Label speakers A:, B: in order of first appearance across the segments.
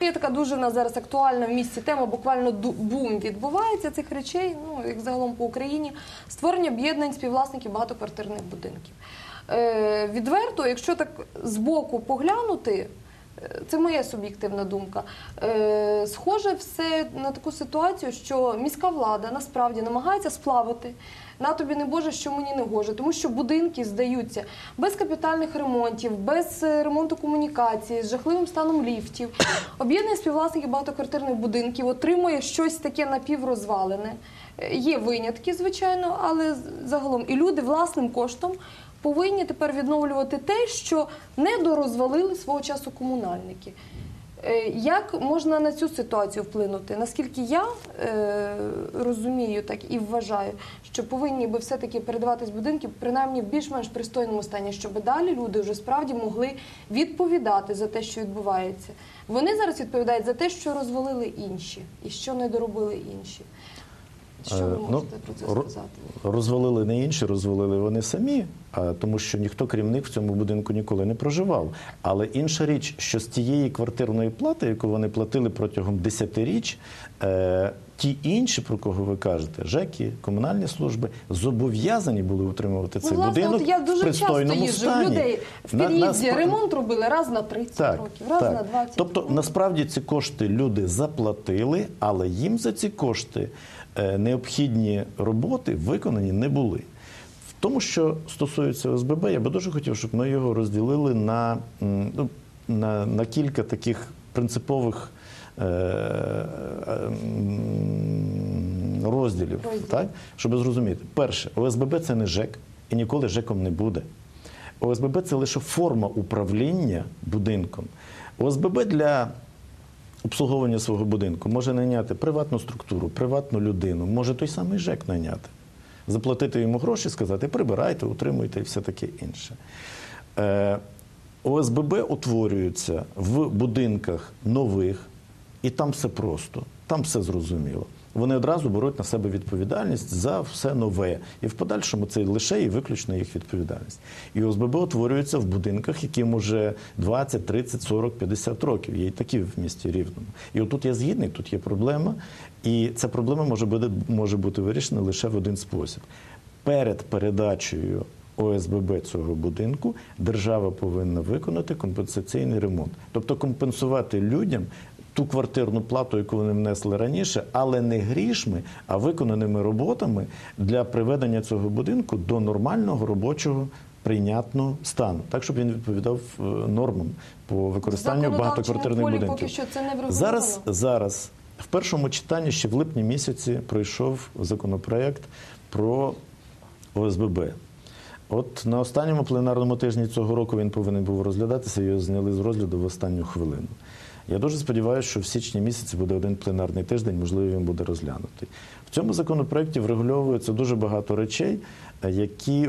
A: Є така дуже у нас зараз актуальна в місті тема, буквально бум відбувається цих речей, ну, як загалом по Україні, створення об'єднань співвласників багатоквартирних будинків. Відверто, якщо так збоку поглянути, це моя суб'єктивна думка, схоже все на таку ситуацію, що міська влада насправді намагається сплавити на тобі не Боже, що мені не гоже, тому що будинки здаються без капітальних ремонтів, без ремонту комунікації, з жахливим станом ліфтів. Об'єднання співвласників багатоквартирних будинків отримує щось таке напіврозвалене. Є винятки, звичайно, але загалом і люди власним коштом повинні тепер відновлювати те, що недорозвалили свого часу комунальники. Як можна на цю ситуацію вплинути? Наскільки я розумію так і вважаю, що повинні би все-таки передаватись будинки принаймні в більш-менш пристойному стані, щоб далі люди вже справді могли відповідати за те, що відбувається. Вони зараз відповідають за те, що розвалили інші і що не доробили інші. Що ви можете про це сказати?
B: Розвалили не інші, розвалили вони самі, тому що ніхто, крім них, в цьому будинку ніколи не проживав. Але інша річ, що з тієї квартирної плати, яку вони платили протягом 10-річ, ті інші, про кого ви кажете, ЖЕКи, комунальні служби, зобов'язані були утримувати цей будинок в пристойному стані.
A: Людей в під'їзді ремонт робили раз на 30 років, раз на 20.
B: Тобто, насправді, ці кошти люди заплатили, але їм за ці кошти необхідні роботи виконані не були. В тому, що стосується ОСББ, я би дуже хотів, щоб ми його розділили на кілька таких принципових розділів, так? Щоб зрозуміти. Перше, ОСББ – це не ЖЕК і ніколи ЖЕКом не буде. ОСББ – це лише форма управління будинком. ОСББ для обслуговування свого будинку може найняти приватну структуру, приватну людину, може той самий ЖЕК найняти. Заплатити йому гроші, сказати, прибирайте, утримуйте і все таке інше. ОСББ утворюються в будинках нових, і там все просто, там все зрозуміло. Вони одразу беруть на себе відповідальність за все нове. І в подальшому це лише і виключно їх відповідальність. І ОСББ утворюються в будинках, яким уже 20, 30, 40, 50 років. Є і такі в місті Рівному. І отут я згідний, тут є проблема. І ця проблема може бути вирішена лише в один спосіб. Перед передачею ОСББ цього будинку держава повинна виконати компенсаційний ремонт. Тобто компенсувати людям ту квартирну плату, яку вони внесли раніше, але не грішми, а виконаними роботами для приведення цього будинку до нормального робочого прийнятного стану, так, щоб він відповідав нормам по використанню багатоквартирних будинків.
A: Поки що це не врегульовано.
B: Зараз в першому читанні ще в липні місяці пройшов законопроект про ОСББ. От на останньому пленарному тижні цього року він повинен був розглядатися, його зняли з розгляду в останню хвилину. Я дуже сподіваюся, що в січні місяці буде один пленарний тиждень, можливо, він буде розглянутий. В цьому законопроекті врегульовується дуже багато речей, які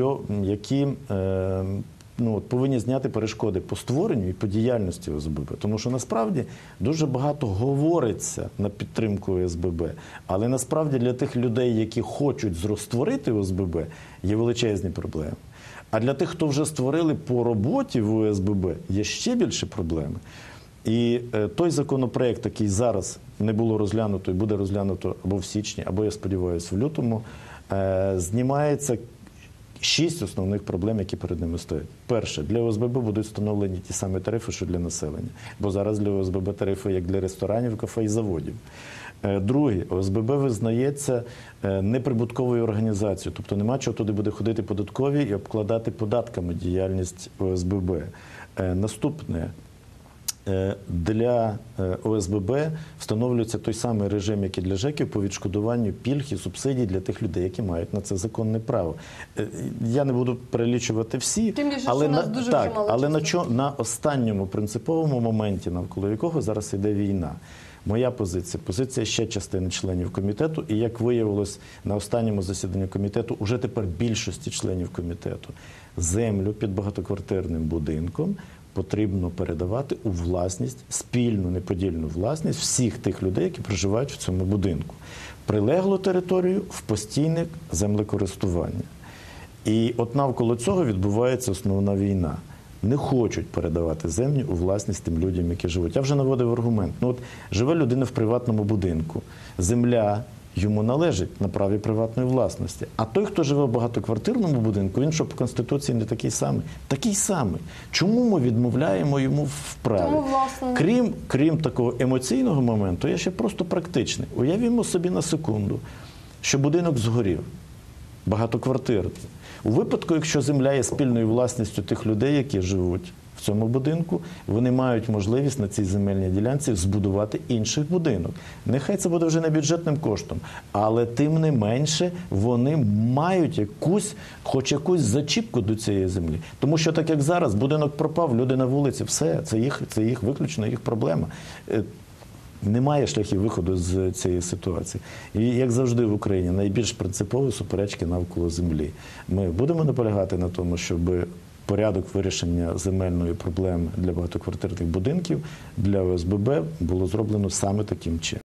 B: повинні зняти перешкоди по створенню і по діяльності ОСББ. Тому що насправді дуже багато говориться на підтримку ОСББ, але насправді для тих людей, які хочуть створити ОСББ, є величезні проблеми. А для тих, хто вже створили по роботі в ОСББ, є ще більше проблеми. І той законопроект, який зараз не було розглянуто і буде розглянуто або в січні, або, я сподіваюся, в лютому, знімається 6 основних проблем, які перед ними стоять. Перше, для ОСББ будуть встановлені ті самі тарифи, що для населення. Бо зараз для ОСББ тарифи, як для ресторанів, кафе і заводів. Друге, ОСББ визнається неприбутковою організацією. Тобто нема чого туди буде ходити податкові і обкладати податками діяльність ОСББ. Наступне. Для ОСББ встановлюється той самий режим, як і для ЖЕКів, по відшкодуванню пільг і субсидій для тих людей, які мають на це законне право. Я не буду перелічувати всі, але на останньому принциповому моменті, навколо якого зараз йде війна. Моя позиція ще частини членів комітету, і як виявилось на останньому засіданні комітету, уже тепер більшості членів комітету, землю під багатоквартирним будинком потрібно передавати у власність, спільну, неподільну власність всіх тих людей, які проживають в цьому будинку. Прилеглу територію в постійне землекористування. І от навколо цього відбувається основна війна. не хочуть передавати землю у власність тим людям, які живуть. Я вже наводив аргумент. Ну, от живе людина в приватному будинку. Земля йому належить на праві приватної власності. А той, хто живе в багатоквартирному будинку, він що по Конституції не такий самий? Такий самий. Чому ми відмовляємо йому в праві?
A: Тому, власне,
B: Крім такого емоційного моменту, є ще просто практичний. Уявімо собі на секунду, що будинок згорів, багатоквартирний. У випадку, якщо земля є спільною власністю тих людей, які живуть в цьому будинку, вони мають можливість на цій земельній ділянці збудувати інший будинок. Нехай це буде вже не бюджетним коштом, але тим не менше вони мають хоч якусь зачіпку до цієї землі. Тому що так як зараз, будинок пропав, люди на вулиці, все, це їх виключно їх проблема. Немає шляхів виходу з цієї ситуації. І, як завжди в Україні, найбільш принципові суперечки навколо землі. Ми будемо наполягати на тому, щоб порядок вирішення земельної проблеми для багатоквартирних будинків, для ОСББ було зроблено саме таким чином.